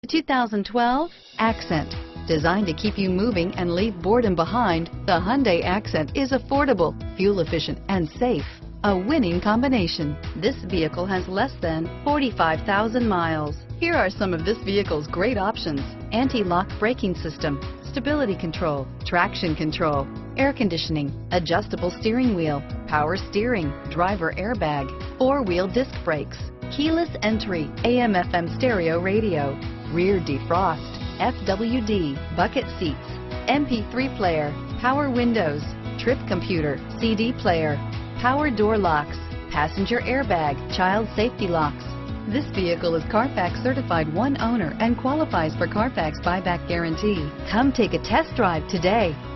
2012 Accent. Designed to keep you moving and leave boredom behind, the Hyundai Accent is affordable, fuel efficient, and safe. A winning combination. This vehicle has less than 45,000 miles. Here are some of this vehicle's great options: anti-lock braking system, stability control, traction control, air conditioning, adjustable steering wheel, power steering, driver airbag, four-wheel disc brakes, keyless entry, AM/FM stereo radio, rear defrost, FWD, bucket seats, MP3 player, power windows, trip computer, CD player, power door locks, passenger airbag, child safety locks. This vehicle is Carfax certified one owner and qualifies for Carfax buyback guarantee. Come take a test drive today.